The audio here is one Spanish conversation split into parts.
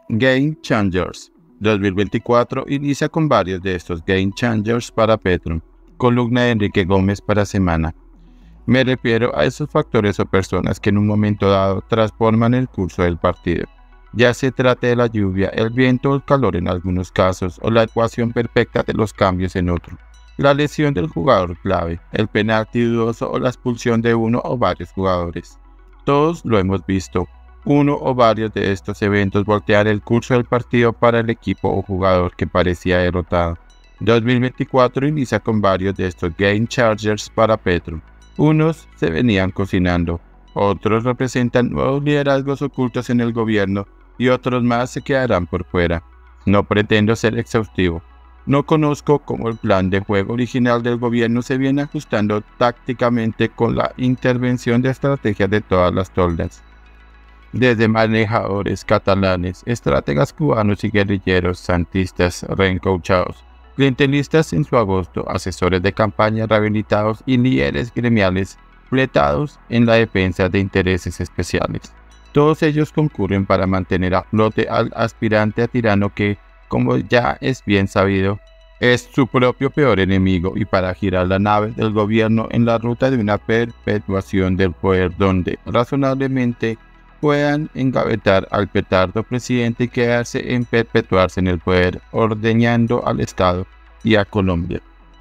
Game Changers 2024 inicia con varios de estos Game Changers para Petro. Columna de Enrique Gómez para Semana. Me refiero a esos factores o personas que en un momento dado transforman el curso del partido. Ya se trate de la lluvia, el viento o el calor en algunos casos, o la ecuación perfecta de los cambios en otro. La lesión del jugador clave, el penalti dudoso o la expulsión de uno o varios jugadores. Todos lo hemos visto. Uno o varios de estos eventos voltear el curso del partido para el equipo o jugador que parecía derrotado. 2024 inicia con varios de estos Game Changers para Petro. Unos se venían cocinando, otros representan nuevos liderazgos ocultos en el gobierno y otros más se quedarán por fuera. No pretendo ser exhaustivo. No conozco cómo el plan de juego original del gobierno se viene ajustando tácticamente con la intervención de estrategias de todas las toldas. Desde manejadores catalanes, estrategas cubanos y guerrilleros santistas reencauchados, clientelistas en su agosto, asesores de campaña rehabilitados y líderes gremiales fletados en la defensa de intereses especiales. Todos ellos concurren para mantener a flote al aspirante a tirano que, como ya es bien sabido, es su propio peor enemigo y para girar la nave del gobierno en la ruta de una perpetuación del poder donde, razonablemente, puedan engavetar al petardo presidente y quedarse en perpetuarse en el poder, ordeñando al Estado y a Colombia.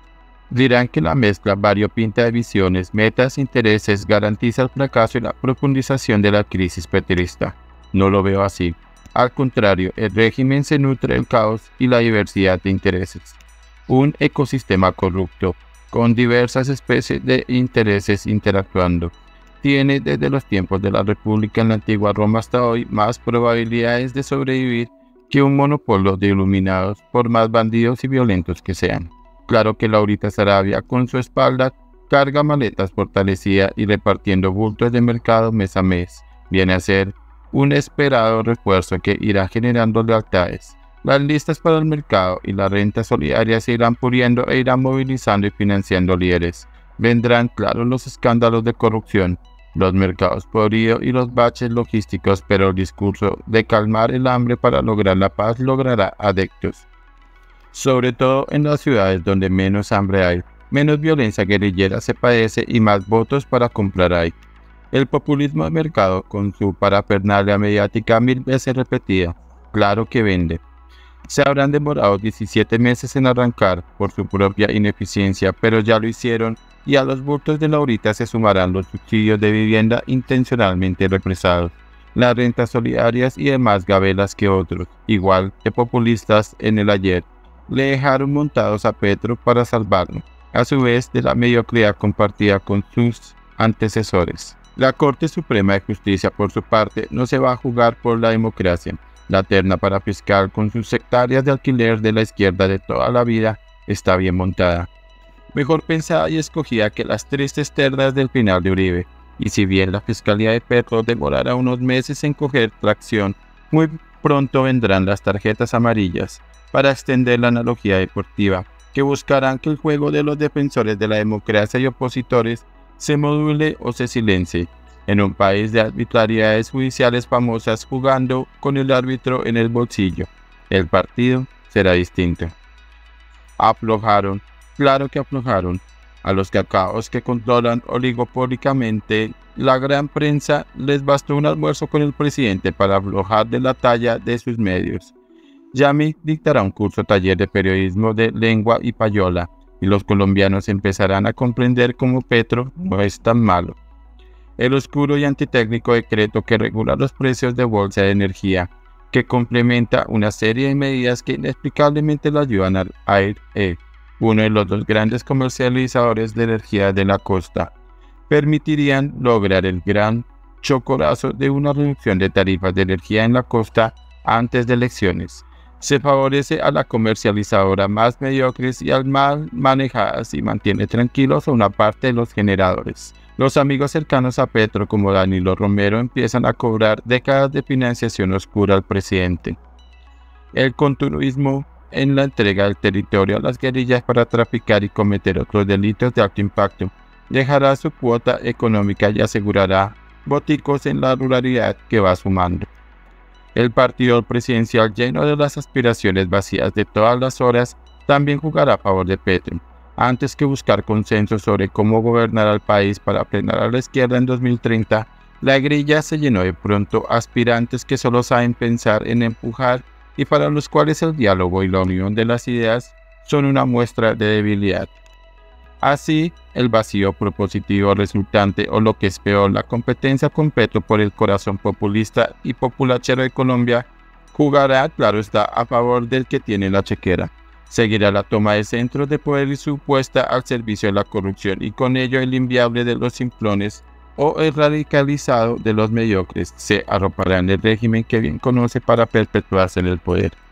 Dirán que la mezcla variopinta de visiones, metas, intereses garantiza el fracaso y la profundización de la crisis petrista. No lo veo así. Al contrario, el régimen se nutre del caos y la diversidad de intereses. Un ecosistema corrupto, con diversas especies de intereses interactuando, tiene desde los tiempos de la República en la antigua Roma hasta hoy más probabilidades de sobrevivir que un monopolio de iluminados, por más bandidos y violentos que sean. Claro que Laurita Sarabia, con su espalda, carga maletas fortalecida y repartiendo bultos de mercado mes a mes, viene a ser un esperado refuerzo que irá generando lealtades. Las listas para el mercado y la renta solidaria se irán puliendo e irán movilizando y financiando líderes. Vendrán claros los escándalos de corrupción, los mercados podridos y los baches logísticos, pero el discurso de calmar el hambre para lograr la paz logrará adeptos. Sobre todo en las ciudades donde menos hambre hay, menos violencia guerrillera se padece y más votos para comprar hay. El populismo de mercado, con su parafernalia mediática 1000 veces repetida, claro que vende. Se habrán demorado 17 meses en arrancar por su propia ineficiencia, pero ya lo hicieron y a los bultos de Laurita se sumarán los subsidios de vivienda intencionalmente represados, las rentas solidarias y demás gabelas que otros, igual que populistas en el ayer, le dejaron montados a Petro para salvarlo, a su vez de la mediocridad compartida con sus antecesores. La Corte Suprema de Justicia, por su parte, no se va a jugar por la democracia. La terna para fiscal con sus sectarias de alquiler de la izquierda de toda la vida está bien montada. Mejor pensada y escogida que las tristes ternas del final de Uribe. Y si bien la Fiscalía de Petro demorará unos meses en coger tracción, muy pronto vendrán las tarjetas amarillas para extender la analogía deportiva, que buscarán que el juego de los defensores de la democracia y opositores se module o se silencie, en un país de arbitrariedades judiciales famosas jugando con el árbitro en el bolsillo. El partido será distinto. Aflojaron, claro que aflojaron. A los cacaos que controlan oligopólicamente la gran prensa les bastó un almuerzo con el presidente para aflojar de la talla de sus medios. Yami dictará un curso taller de periodismo de lengua y payola, y los colombianos empezarán a comprender cómo Petro no es tan malo. El oscuro y antitécnico decreto que regula los precios de bolsa de energía, que complementa una serie de medidas que inexplicablemente lo ayudan a AER, uno de los dos grandes comercializadores de energía de la costa, permitirían lograr el gran chocorazo de una reducción de tarifas de energía en la costa antes de elecciones. Se favorece a la comercializadora más mediocres y al mal manejadas y mantiene tranquilos a una parte de los generadores. Los amigos cercanos a Petro como Danilo Romero empiezan a cobrar décadas de financiación oscura al presidente. El continuismo en la entrega del territorio a las guerrillas para traficar y cometer otros delitos de alto impacto dejará su cuota económica y asegurará boticos en la ruralidad que va sumando. El partido presidencial, lleno de las aspiraciones vacías de todas las horas, también jugará a favor de Petro. Antes que buscar consenso sobre cómo gobernar al país para frenar a la izquierda en 2030, la grilla se llenó de pronto aspirantes que solo saben pensar en empujar y para los cuales el diálogo y la unión de las ideas son una muestra de debilidad. Así, el vacío propositivo resultante, o lo que es peor, la competencia con Petro por el corazón populista y populachero de Colombia, jugará, claro está, a favor del que tiene la chequera. Seguirá la toma de centros de poder y su puesta al servicio de la corrupción, y con ello el inviable de los simplones o el radicalizado de los mediocres se arropará en el régimen que bien conoce para perpetuarse en el poder.